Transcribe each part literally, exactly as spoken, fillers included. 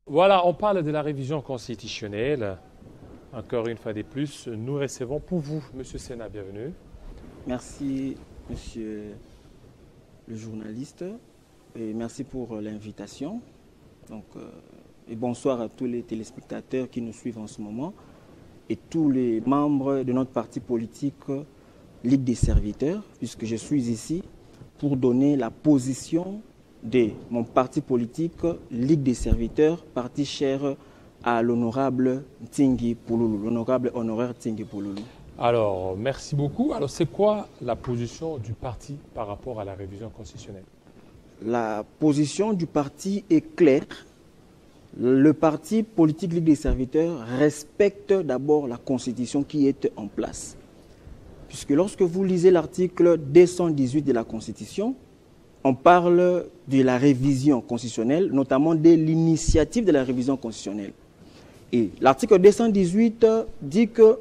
Voilà, on parle de la révision constitutionnelle. Encore une fois de plus, nous recevons pour vous, Monsieur Sénat, bienvenue. Merci, Monsieur le journaliste, et merci pour l'invitation. Donc, euh, et bonsoir à tous les téléspectateurs qui nous suivent en ce moment et tous les membres de notre parti politique Ligue des serviteurs, puisque je suis ici pour donner la position de mon parti politique Ligue des serviteurs, parti cher à l'honorable Tingi Pouloulou, l'honorable honoraire Tingi Pouloulou. Alors, merci beaucoup. Alors, c'est quoi la position du parti par rapport à la révision constitutionnelle? La position du parti est claire. Le parti politique Ligue des serviteurs respecte d'abord la Constitution qui est en place. Puisque lorsque vous lisez l'article deux cent dix-huit de la Constitution, on parle de la révision constitutionnelle, notamment de l'initiative de la révision constitutionnelle. Et l'article deux cent dix-huit dit que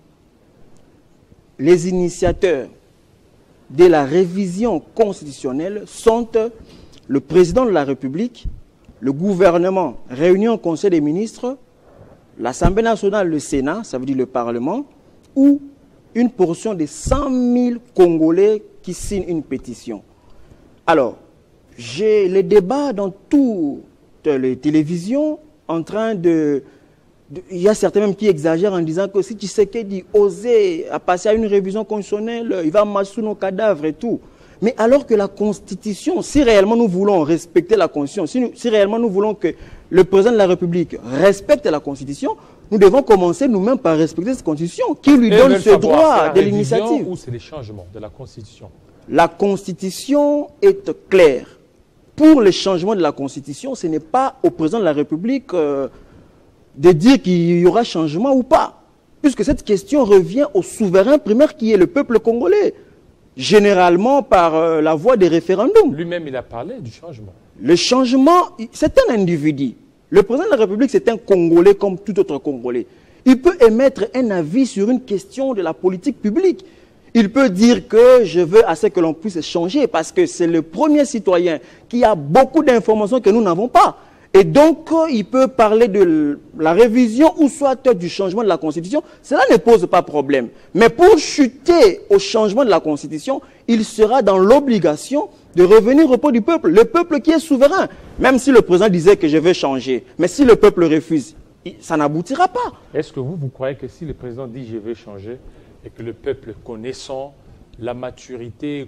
les initiateurs de la révision constitutionnelle sont le président de la République, le gouvernement réuni en Conseil des ministres, l'Assemblée nationale, le Sénat, ça veut dire le Parlement, ou une portion de cent mille Congolais qui signent une pétition. Alors, j'ai les débats dans toutes les télévisions en train de... de il y a certains même qui exagèrent en disant que si Tshisekedi osait à passer à une révision constitutionnelle, il va marcher sous nos cadavres et tout. Mais alors que la Constitution, si réellement nous voulons respecter la Constitution, si, nous, si réellement nous voulons que le président de la République respecte la Constitution, nous devons commencer nous-mêmes par respecter cette Constitution qui lui Et donne ce droit de l'initiative. Ou c'est les changements de la Constitution? La Constitution est claire. Pour le changement de la Constitution, ce n'est pas au président de la République euh, de dire qu'il y aura changement ou pas. Puisque cette question revient au souverain primaire qui est le peuple congolais. Généralement par euh, la voie des référendums. Lui-même, il a parlé du changement. Le changement, c'est un individu. Le président de la République, c'est un Congolais comme tout autre Congolais. Il peut émettre un avis sur une question de la politique publique. Il peut dire que je veux à ce que l'on puisse changer parce que c'est le premier citoyen qui a beaucoup d'informations que nous n'avons pas. Et donc, il peut parler de la révision ou soit du changement de la Constitution. Cela ne pose pas problème. Mais pour chuter au changement de la Constitution, il sera dans l'obligation de revenir au pot du peuple. Le peuple qui est souverain. Même si le président disait que je vais changer. Mais si le peuple refuse, ça n'aboutira pas. Est-ce que vous, vous croyez que si le président dit je vais changer et que le peuple connaissant la maturité,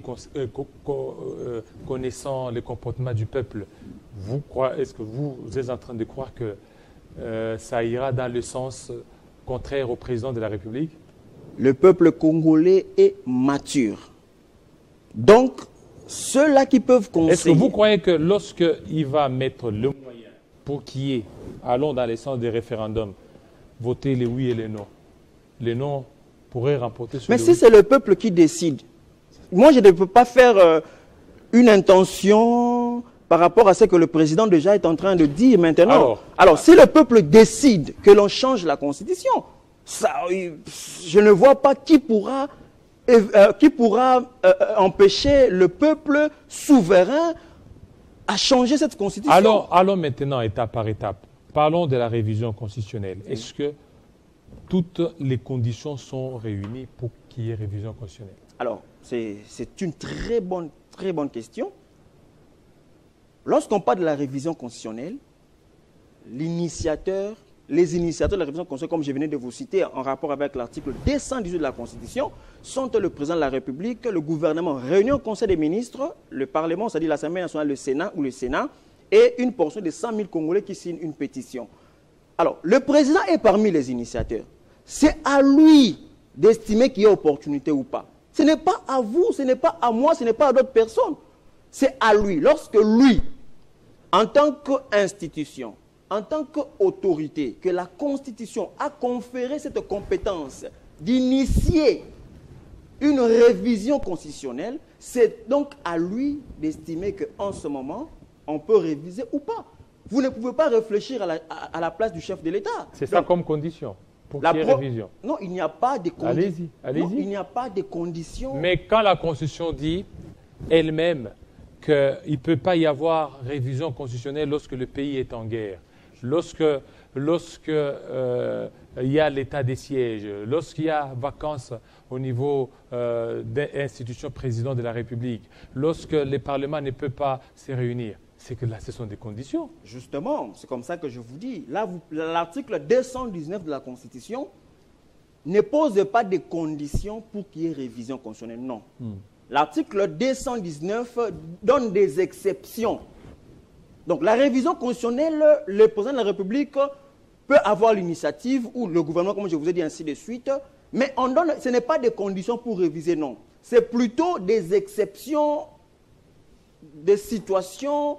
connaissant les comportements du peuple, vous croyez, est-ce que vous, vous êtes en train de croire que euh, ça ira dans le sens contraire au président de la République? Le peuple congolais est mature. Donc, ceux-là qui peuvent conseiller... Est-ce que vous croyez que lorsqu'il va mettre le moyen pour qu'il y ait, allons dans le sens des référendums, voter les oui et les non, les non pourraient remporter sur Mais le si oui? c'est le peuple qui décide, moi je ne peux pas faire euh, une intention par rapport à ce que le président déjà est en train de dire maintenant. Alors, Alors si le peuple décide que l'on change la Constitution, ça, je ne vois pas qui pourra, euh, qui pourra euh, empêcher le peuple souverain à changer cette Constitution. Allons, allons maintenant étape par étape. Parlons de la révision constitutionnelle. Oui. Est-ce que toutes les conditions sont réunies pour qu'il y ait révision constitutionnelle? Alors, c'est une très bonne, très bonne question. Lorsqu'on parle de la révision constitutionnelle, l'initiateur, les initiateurs de la révision constitutionnelle, comme je venais de vous citer, en rapport avec l'article deux cent dix-huit de la Constitution, sont le président de la République, le gouvernement réuni au Conseil des ministres, le Parlement, c'est-à-dire l'Assemblée nationale, le Sénat ou le Sénat, et une portion de cent mille Congolais qui signent une pétition. Alors, le président est parmi les initiateurs. C'est à lui d'estimer qu'il y a opportunité ou pas. Ce n'est pas à vous, ce n'est pas à moi, ce n'est pas à d'autres personnes. C'est à lui. Lorsque lui, en tant qu'institution, en tant qu'autorité, que la Constitution a conféré cette compétence d'initier une révision constitutionnelle, c'est donc à lui d'estimer qu'en ce moment, on peut réviser ou pas. Vous ne pouvez pas réfléchir à la, à, à la place du chef de l'État. C'est ça comme condition pour qu'il y ait révision. Non, il n'y a pas de conditions. Allez-y, allez-y. Il n'y a pas de conditions. Mais quand la Constitution dit elle-même qu'il ne peut pas y avoir révision constitutionnelle lorsque le pays est en guerre, lorsque, lorsque euh, il y a l'état des sièges, lorsqu'il y a vacances au niveau euh, des institutions président de la République, lorsque les parlements ne peuvent pas se réunir, c'est que là, ce sont des conditions. Justement, c'est comme ça que je vous dis. Là, l'article deux cent dix-neuf de la Constitution ne pose pas de conditions pour qu'il y ait révision constitutionnelle, non. Hmm. L'article deux cent dix-neuf donne des exceptions. Donc, la révision constitutionnelle, le président de la République peut avoir l'initiative, ou le gouvernement, comme je vous ai dit, ainsi de suite, mais on donne, ce n'est pas des conditions pour réviser, non. C'est plutôt des exceptions, des situations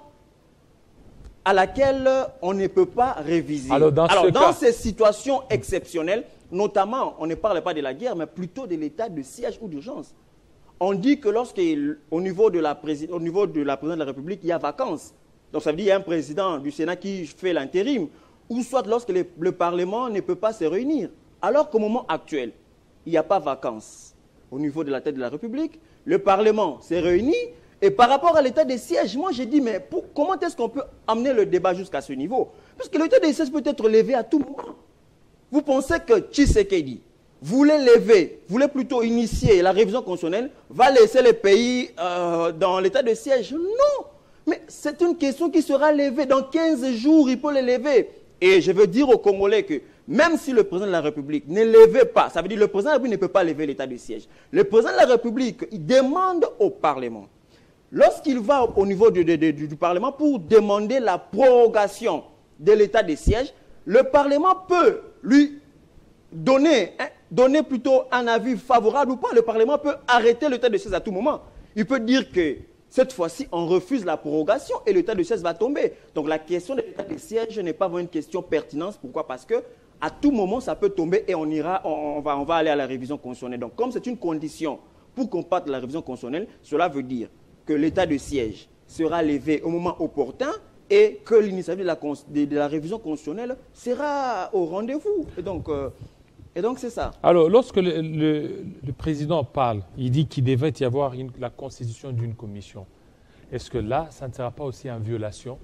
à laquelle on ne peut pas réviser. Alors, dans, Alors, ce dans cas... ces situations exceptionnelles, notamment, on ne parle pas de la guerre, mais plutôt de l'état de siège ou d'urgence. On dit que lorsqu'au niveau de la présidence de la présidence de la République, il y a vacances. Donc ça veut dire qu'il y a un président du Sénat qui fait l'intérim, ou soit lorsque le, le Parlement ne peut pas se réunir. Alors qu'au moment actuel, il n'y a pas vacances au niveau de la tête de la République, le Parlement s'est réuni, et par rapport à l'état des sièges, moi j'ai dit, mais pour, comment est-ce qu'on peut amener le débat jusqu'à ce niveau? Parce que l'état des sièges peut être levé à tout moment. Vous pensez que Tshisekedi voulait lever, voulait plutôt initier la révision constitutionnelle, va laisser le pays euh, dans l'état de siège? Non. Mais c'est une question qui sera levée. Dans quinze jours, il peut le lever. Et je veux dire aux Congolais que même si le président de la République ne levait pas, ça veut dire que le président de la République ne peut pas lever l'état de siège. Le président de la République, il demande au Parlement, lorsqu'il va au niveau du, du, du, du Parlement pour demander la prorogation de l'état de siège, le Parlement peut lui donner, hein, donner plutôt un avis favorable ou pas. Le Parlement peut arrêter l'état de siège à tout moment. Il peut dire que cette fois-ci, on refuse la prorogation et l'état de siège va tomber. Donc la question de l'état de siège n'est pas vraiment une question pertinente. Pourquoi? Parce que à tout moment, ça peut tomber et on ira, on, on, va, on va aller à la révision constitutionnelle. Donc comme c'est une condition pour qu'on parte de la révision constitutionnelle, cela veut dire que l'état de siège sera levé au moment opportun et que l'initiative de la, de, de la révision constitutionnelle sera au rendez-vous. Et donc, euh, et donc c'est ça. Alors, lorsque le, le, le président parle, il dit qu'il devait y avoir une, la constitution d'une commission. Est-ce que là, ça ne sera pas aussi en violation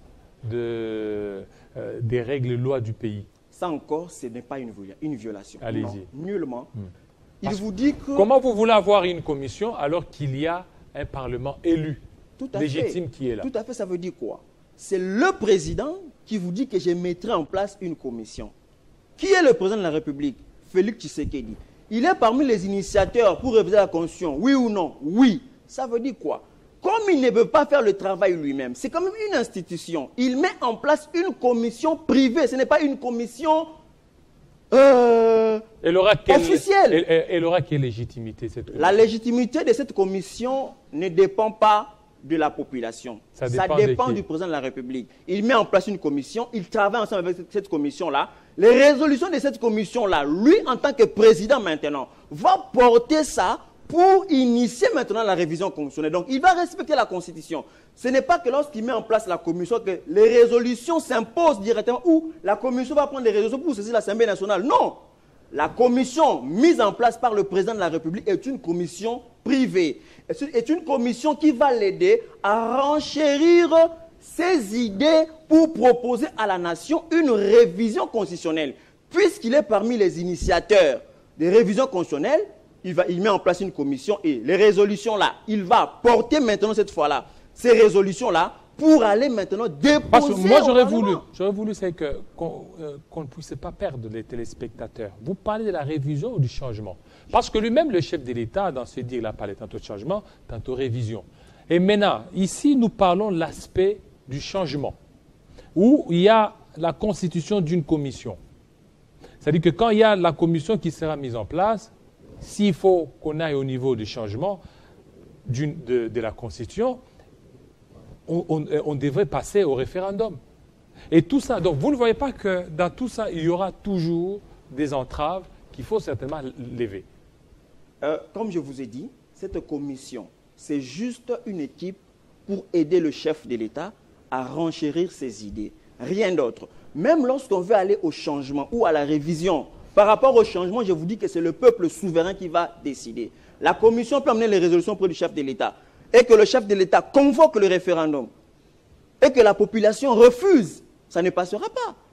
de, euh, des règles et lois du pays? Ça encore, ce n'est pas une, une violation. Allez-y. Nullement. Hmm. Il Parce vous dit que... Comment vous voulez avoir une commission alors qu'il y a un Parlement élu, Tout à légitime fait. qui est là? Tout à fait, ça veut dire quoi? C'est le président qui vous dit que je mettrai en place une commission. Qui est le président de la République? Félix Tshisekedi. Il est parmi les initiateurs pour réviser la Constitution. Oui ou non? Oui. Ça veut dire quoi? Comme il ne veut pas faire le travail lui-même, c'est quand même une institution. Il met en place une commission privée. Ce n'est pas une commission euh, elle aura quelle, officielle. Elle, elle aura quelle légitimité, cette commission? La légitimité de cette commission ne dépend pas de la population. Ça dépend, Ça dépend de du président de la République. Il met en place une commission, il travaille ensemble avec cette commission-là. Les résolutions de cette commission-là, lui, en tant que président maintenant, va porter ça pour initier maintenant la révision constitutionnelle. Donc, il va respecter la Constitution. Ce n'est pas que lorsqu'il met en place la commission que les résolutions s'imposent directement ou la commission va prendre les résolutions pour saisir l'Assemblée nationale. Non. La commission mise en place par le président de la République est une commission privée. C'est une commission qui va l'aider à renchérir ses idées pour proposer à la nation une révision constitutionnelle. Puisqu'il est parmi les initiateurs des révisions constitutionnelles, il, va, il met en place une commission et les résolutions-là, il va porter maintenant cette fois-là ces résolutions-là pour aller maintenant déposer. Parce que moi, j'aurais voulu, j'aurais voulu c'est que, qu'on, euh, qu'on ne puisse pas perdre les téléspectateurs. Vous parlez de la révision ou du changement? Parce que lui-même, le chef de l'État, dans ce dire, il a parlé tantôt de changement, tantôt révision. Et maintenant, ici, nous parlons de l'aspect du changement, où il y a la constitution d'une commission. C'est-à-dire que quand il y a la commission qui sera mise en place, s'il faut qu'on aille au niveau du changement d'une, de, de la constitution, On, on, on devrait passer au référendum. Et tout ça, donc vous ne voyez pas que dans tout ça, il y aura toujours des entraves qu'il faut certainement lever. Euh, comme je vous ai dit, cette commission, c'est juste une équipe pour aider le chef de l'État à renchérir ses idées. Rien d'autre. Même lorsqu'on veut aller au changement ou à la révision, par rapport au changement, je vous dis que c'est le peuple souverain qui va décider. La commission peut amener les résolutions auprès du chef de l'État. Et que le chef de l'État convoque le référendum et que la population refuse, ça ne passera pas.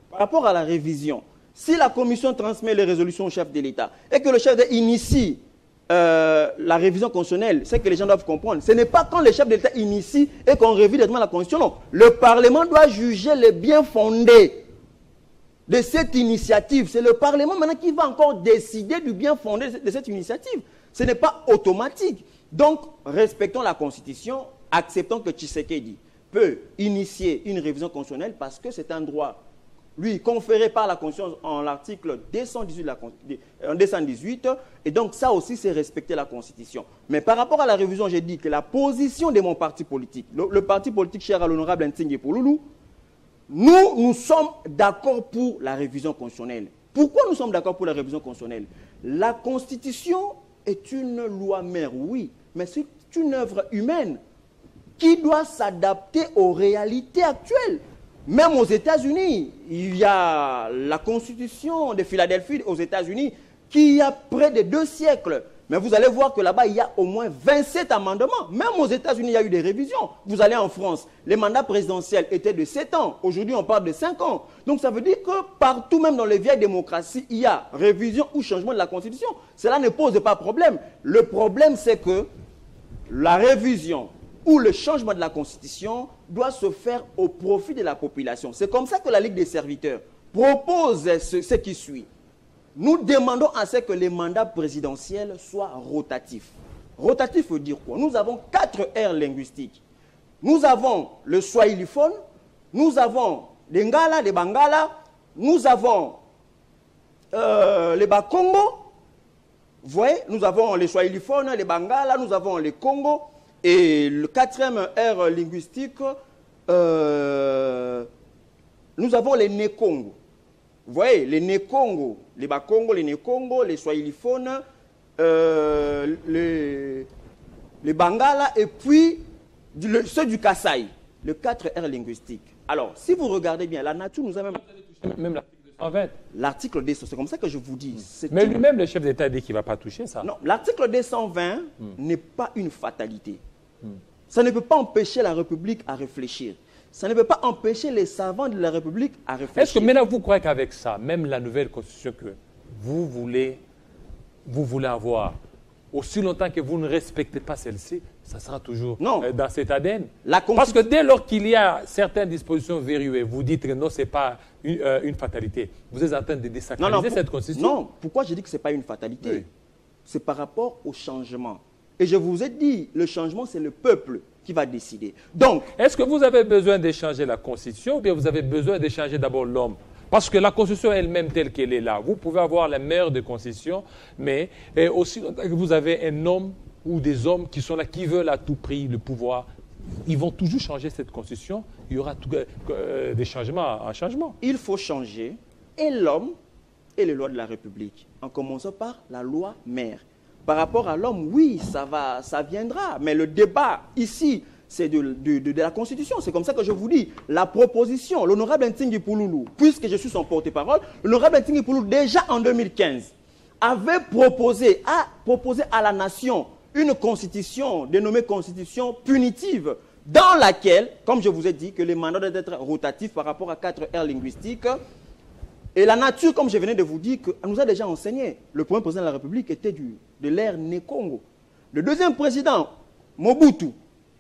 par rapport à la révision, si la commission transmet les résolutions au chef de l'État et que le chef d'État initie euh, la révision constitutionnelle, c'est que les gens doivent comprendre. Ce n'est pas quand le chef de l'État initie et qu'on révise directement la Constitution. Non. Le Parlement doit juger les bien fondés de cette initiative. C'est le Parlement maintenant qui va encore décider du bien fondé de cette initiative. Ce n'est pas automatique. Donc, respectons la Constitution, acceptons que Tshisekedi peut initier une révision constitutionnelle parce que c'est un droit, lui, conféré par la Constitution en l'article deux cent dix-huit. Et donc, ça aussi, c'est respecter la Constitution. Mais par rapport à la révision, j'ai dit que la position de mon parti politique, le, le parti politique cher à l'honorable Ntingi Pouloulou, nous, nous sommes d'accord pour la révision constitutionnelle. Pourquoi nous sommes d'accord pour la révision constitutionnelle? La Constitution est une loi mère, oui, mais c'est une œuvre humaine qui doit s'adapter aux réalités actuelles. Même aux États-Unis, il y a la Constitution de Philadelphie aux États-Unis qui a près de deux siècles. Mais vous allez voir que là-bas, il y a au moins vingt-sept amendements. Même aux États-Unis, il y a eu des révisions. Vous allez en France, les mandats présidentiels étaient de sept ans. Aujourd'hui, on parle de cinq ans. Donc, ça veut dire que partout, même dans les vieilles démocraties, il y a révision ou changement de la Constitution. Cela ne pose pas problème. Le problème, c'est que la révision ou le changement de la Constitution doit se faire au profit de la population. C'est comme ça que la Ligue des serviteurs propose ce, ce qui suit. Nous demandons à ce que les mandats présidentiels soient rotatifs. Rotatif veut dire quoi? Nous avons quatre aires linguistiques. Nous avons le swahiliphone, nous avons les ngala, les bangala, nous avons euh, les bakongo. Vous voyez, nous avons les swahiliphones, les bangala, nous avons les Congo. Et le quatrième aire linguistique, euh, nous avons les Nekongo. Vous voyez, les Nekongo, les Bakongo, les Nekongo, les Swahiliphones, euh, les, les Bangala et puis le, ceux du Kasaï, le quatre aires linguistiques. Alors, si vous regardez bien, la nature nous a même... Même l'article deux cent vingt. L'article deux cent vingt, c'est comme ça que je vous dis. Mais une... lui-même, le chef d'État dit qu'il ne va pas toucher ça. Non, l'article deux cent vingt hmm. n'est pas une fatalité. Hmm. Ça ne peut pas empêcher la République à réfléchir. Ça ne peut pas empêcher les savants de la République à réfléchir. Est-ce que maintenant vous croyez qu'avec ça, même la nouvelle constitution que vous voulez, vous voulez avoir, aussi longtemps que vous ne respectez pas celle-ci, ça sera toujours non. Euh, dans cet A D N? La constitu... Parce que dès lors qu'il y a certaines dispositions verrouillées, vous dites que non, ce n'est pas une, euh, une fatalité. Vous êtes en train de désacraliser non, non, cette constitution? Non, pourquoi je dis que ce n'est pas une fatalité? Oui. C'est par rapport au changement. Et je vous ai dit, le changement, c'est le peuple qui va décider. Donc, est-ce que vous avez besoin de changer la Constitution ou bien vous avez besoin de changer d'abord l'homme? Parce que la Constitution elle-même telle qu'elle est là, vous pouvez avoir la meilleure des constitutions, mais aussi que vous avez un homme ou des hommes qui sont là, qui veulent à tout prix le pouvoir, ils vont toujours changer cette Constitution, il y aura tout, euh, des changements en changement. Il faut changer et l'homme et les lois de la République, en commençant par la loi mère. Par rapport à l'homme, oui, ça, va, ça viendra. Mais le débat ici, c'est de, de, de, de la Constitution. C'est comme ça que je vous dis. La proposition, l'honorable Ntingi Pouloulou, puisque je suis son porte-parole, l'honorable Ntingi Pouloulou, déjà en deux mille quinze, avait proposé à, proposé à la nation une constitution dénommée constitution punitive, dans laquelle, comme je vous ai dit, que les mandats doivent être rotatifs par rapport à quatre aires linguistiques. Et la nature, comme je venais de vous dire, elle nous a déjà enseigné. Le premier président de la République était du, de l'ère Nekongo. Le deuxième président, Mobutu,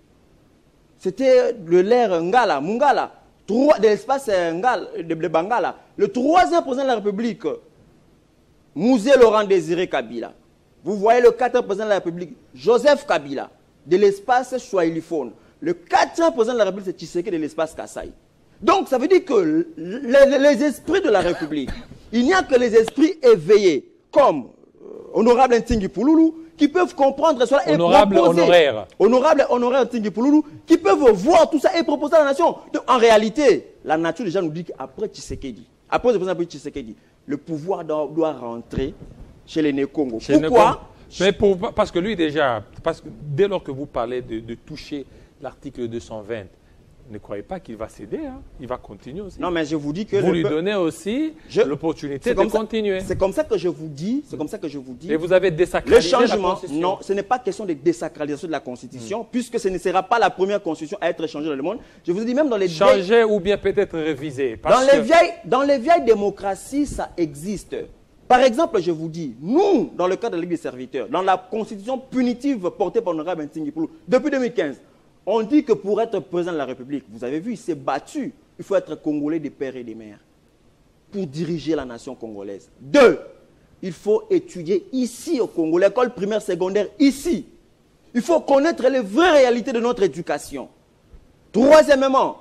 c'était de l'ère Ngala, Mungala, de l'espace de, de Bangala. Le troisième président de la République, Mouzé Laurent Désiré Kabila. Vous voyez le quatrième président de la République, Joseph Kabila, de l'espace swahiliphone. Le quatrième président de la République, c'est Tshisekedi de l'espace Kasaï. Donc, ça veut dire que les, les esprits de la République, il n'y a que les esprits éveillés, comme euh, Honorable Ntingi Pouloulou, qui peuvent comprendre cela et honorable, proposer. Honoraire. Honorable Honoraire Ntingi Pouloulou, qui peuvent voir tout ça et proposer à la nation. Donc, en réalité, la nature déjà nous dit qu'après Tshisekedi, après le président Tshisekedi, le pouvoir doit, doit rentrer chez les Nékongo. Pourquoi? Mais pour, parce que lui déjà, parce que dès lors que vous parlez de, de toucher l'article deux cent vingt, ne croyez pas qu'il va céder. Hein. Il va continuer aussi. Non, mais je vous dis que... Vous lui donnez aussi l'opportunité de continuer. C'est comme ça que je vous dis. C'est comme ça que je vous dis. Et vous avez désacralisé le changement, la Constitution. Non, ce n'est pas question de désacralisation de la Constitution, mmh. puisque ce ne sera pas la première Constitution à être changée dans le monde. Je vous dis même dans les... Changer vieilles... ou bien peut-être réviser. Dans, que... les vieilles, dans les vieilles démocraties, ça existe. Par exemple, je vous dis, nous, dans le cadre de la Ligue des serviteurs, dans la Constitution punitive portée par l'honorable Ntingui Poulou, depuis deux mille quinze, on dit que pour être président de la République, vous avez vu, il s'est battu. Il faut être Congolais des pères et des mères pour diriger la nation congolaise. Deux, il faut étudier ici au Congo, l'école primaire, secondaire, ici. Il faut connaître les vraies réalités de notre éducation. Troisièmement,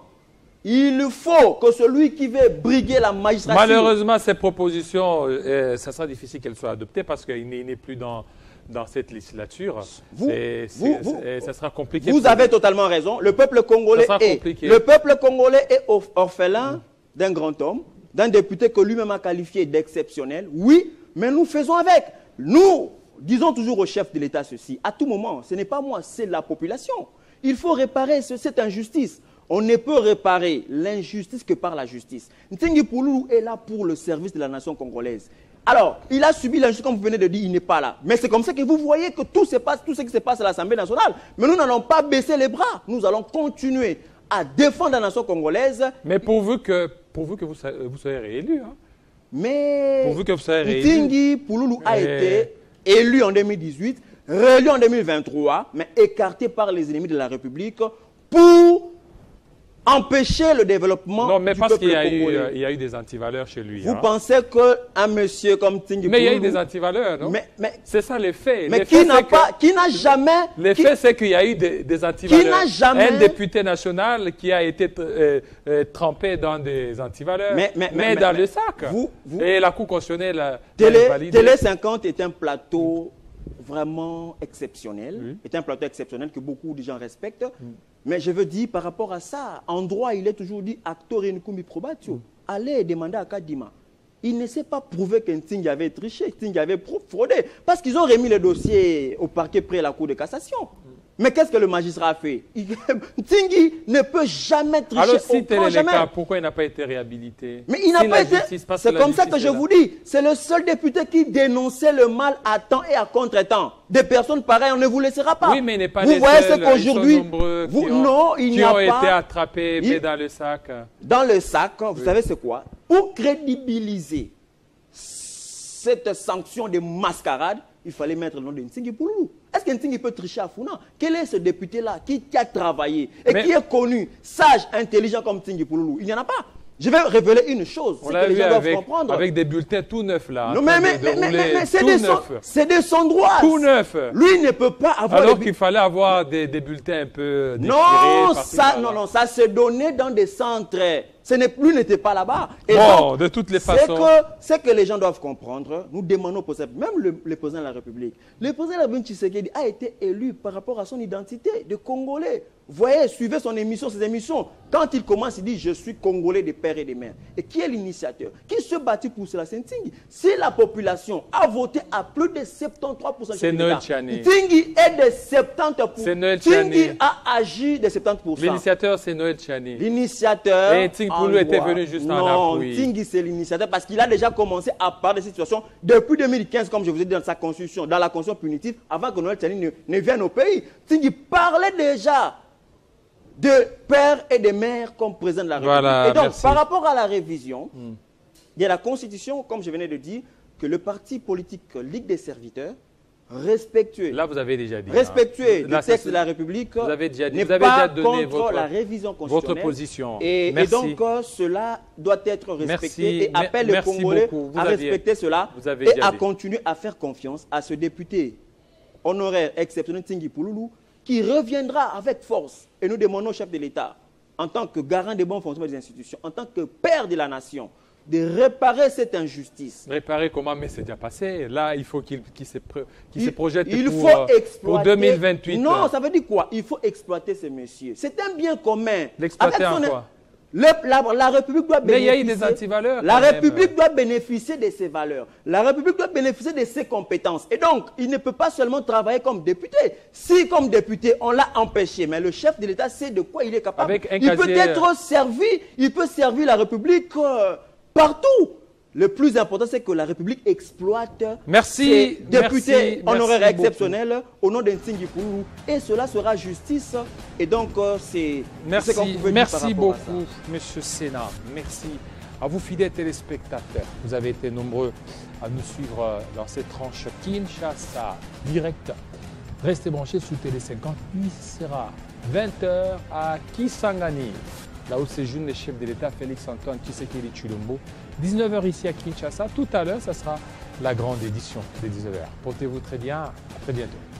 il faut que celui qui veut briguer la magistrature... Malheureusement, ces propositions, euh, ça sera difficile qu'elles soient adoptées parce qu'il n'est plus dans... dans cette législature, vous, c'est, vous, c'est, vous, c'est, ça sera compliqué. Vous avez totalement raison. Le peuple congolais est, le peuple congolais est orphelin mmh. d'un grand homme, d'un député que lui-même a qualifié d'exceptionnel. Oui, mais nous faisons avec. Nous disons toujours au chef de l'État ceci. À tout moment, ce n'est pas moi, c'est la population. Il faut réparer ce, cette injustice. On ne peut réparer l'injustice que par la justice. Ntingui Poulou est là pour le service de la nation congolaise. Alors, il a subi l'injustice, comme vous venez de dire, il n'est pas là. Mais c'est comme ça que vous voyez que tout, se passe, tout ce qui se passe à l'Assemblée nationale. Mais nous n'allons pas baisser les bras. Nous allons continuer à défendre la nation congolaise. Mais pourvu que, pourvu que vous, vous soyez réélu. Hein. Mais pourvu que vous soyez réélu. Ntingui Poulou a Et... été élu en deux mille dix-huit, réélu en deux mille vingt-trois, mais écarté par les ennemis de la République pour... empêcher le développement non, mais du parce peuple qu'il y a congolais. eu, il y a eu des antivaleurs chez lui. Vous hein. pensez qu'un monsieur comme Ntingui Poulou... Mais il y a eu des antivaleurs, non? Mais, mais, c'est ça les faits. Mais les qui faits, n'a pas, que, qui n'a jamais... Les qui, faits, c'est qu'il y a eu des, des antivaleurs. Qui n'a jamais... Un député national qui a été euh, euh, trempé dans des antivaleurs, mais, mais, mais, mais dans mais, le sac. Vous, vous, Et la Cour constitutionnelle a Télé, validé. Télé cinquante est un plateau vraiment exceptionnel. Oui. C'est un plateau exceptionnel que beaucoup de gens respectent. Mm. Mais je veux dire, par rapport à ça, en droit, il est toujours dit actor incumbi probatio. Mm. Allez demander à Kadima. Il ne s'est pas prouvé que Ntingui avait triché, Ntingui avait fraudé. Parce qu'ils ont remis le dossier au parquet près à la Cour de cassation. Mm. Mais qu'est-ce que le magistrat a fait? Ntingui ne peut jamais tricher. Alors, si tel est le jamais. cas, pourquoi il n'a pas été réhabilité? Mais il n'a si pas été... C'est comme ça que je vous dis. C'est le seul député qui dénonçait le mal à temps et à contre-temps. Des personnes pareilles, on ne vous laissera pas. Oui, mais il n'est pas vous les voyez seuls. Ce qu'aujourd'hui, vous, ont, non, il qui n'y a ont pas... été attrapés, il, mais dans le sac. Dans le sac, vous oui. savez c'est quoi? Pour crédibiliser cette sanction de mascarade, il fallait mettre le nom de Ntingui Poulou. Est-ce que Ntingui peut tricher à Founan? Quel est ce député-là qui, qui a travaillé et mais, qui est connu, sage, intelligent comme Ntingui Poulou? Il n'y en a pas. Je vais révéler une chose, c'est que les gens doivent comprendre. Avec des bulletins tout neufs là. Non, mais, mais, de, de mais, mais, mais c'est des, son, des sondroirs. Tout neuf. Lui ne peut pas avoir. Alors qu'il fallait avoir des, des bulletins un peu déchirés. Non, ça, non, non, ça se donnait dans des centres. Ce n'est plus, n'était pas là-bas. Bon, donc, de toutes les façons. C'est que, que les gens doivent comprendre. Nous demandons, pour ça, même le, le président de la République. Le président de la République Tshisekedi a été élu par rapport à son identité de Congolais. Vous voyez, suivez son émission, ses émissions. Quand il commence, il dit « Je suis Congolais des pères et des mères ». Et qui est l'initiateur? Qui se battit pour cela? C'est Ntingui. Si la population a voté à plus de soixante-treize pour cent, c'est Noël Tchani. Ntingui est de soixante pour cent. C'est Noël Tchani. Ntingui a agi de soixante pour cent. L'initiateur, c'est Noël Tchani. L'initiateur. Et Ntingui Poulou était venu juste non, en appui. Non, Ntingui, c'est l'initiateur parce qu'il a déjà commencé à parler de cette situation depuis deux mille quinze, comme je vous ai dit dans sa constitution, dans la constitution punitive, avant que Noël Tchani ne, ne vienne au pays. Ntingui parlait déjà de père et de mère comme président de la République. Voilà, et donc, merci. par rapport à la révision, hmm. il y a la Constitution, comme je venais de dire, que le parti politique Ligue des serviteurs, respectueux, là vous avez déjà dit, respectueux hein. du texte de la République, vous avez déjà dit, n'est vous avez pas déjà donné contre votre, la révision constitutionnelle. Votre position. Et, et donc, euh, cela doit être respecté merci, et appelle les Congolais à aviez, respecter cela et à dit. continuer à faire confiance à ce député honoraire exceptionnel Ntingui Poulou qui reviendra avec force. Et nous demandons au chef de l'État, en tant que garant des bons fonctionnements des institutions, en tant que père de la nation, de réparer cette injustice. Réparer comment? Mais c'est déjà passé. Là, il faut qu'il qu se, qu se projette il pour, faut exploiter, pour deux mille vingt-huit. Non, ça veut dire quoi? Il faut exploiter ces messieurs. C'est un bien commun. L'exploiter en quoi? Le, la, la République doit Mais bénéficier... il y a eu des antivaleurs. La quand République même. doit bénéficier de ses valeurs. La République doit bénéficier de ses compétences. Et donc, il ne peut pas seulement travailler comme député. Si, comme député, on l'a empêché, mais le chef de l'État sait de quoi il est capable. Avec un il peut casier... être servi, il peut servir la République euh, partout. Le plus important, c'est que la République exploite merci, ses députés merci, honoraires merci exceptionnels beaucoup. Au nom d'un signe pour nous. Et cela sera justice. Et donc, euh, c'est ce qu'on Merci, pouvait merci dire par rapport à ça. beaucoup, Monsieur Sénat. Merci à vous, fidèles téléspectateurs. Vous avez été nombreux à nous suivre dans cette tranche Kinshasa direct. Restez branchés sur Télé cinquante. Il sera vingt heures à Kisangani, là où séjourne le chef de l'État Félix-Antoine Tshisekedi Tshilombo. dix-neuf heures ici à Kinshasa. Tout à l'heure, ça sera la grande édition des dix-neuf heures. Portez-vous très bien. À très bientôt.